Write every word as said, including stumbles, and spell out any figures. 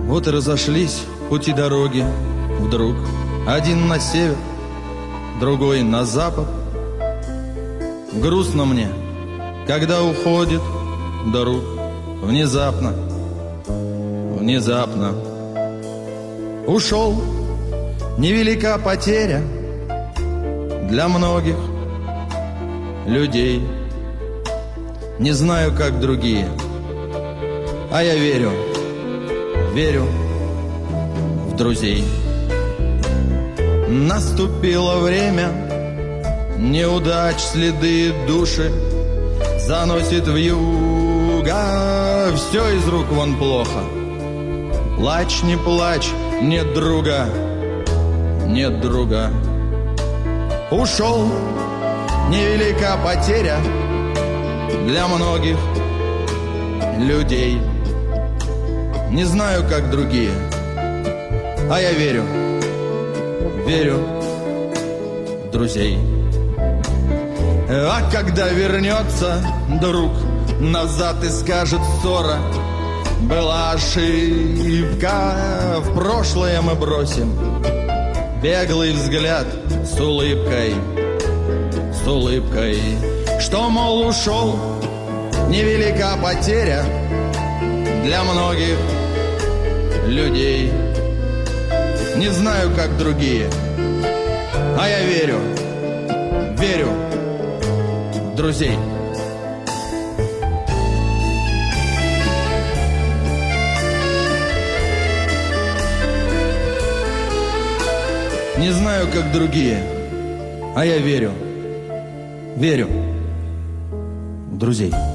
Вот и разошлись пути дороги вдруг. Один на север, другой на запад. Грустно мне, когда уходит друг. Внезапно, внезапно ушел. Невелика потеря для многих людей. Не знаю, как другие, а я верю, верю в друзей. Наступило время неудач, следы души заносит вьюга. Все из рук вон плохо. Плачь, не плачь, нет друга, нет друга. Ушел, невелика потеря для многих людей. Не знаю, как другие, а я верю, верю в друзей. А когда вернется друг назад и скажет: ссора была ошибка, в прошлое мы бросим беглый взгляд с улыбкой, с улыбкой, что, мол, ушел, невелика потеря для многих людей. Не знаю, как другие, а я верю, верю в друзей. Не знаю, как другие, а я верю, верю в друзей.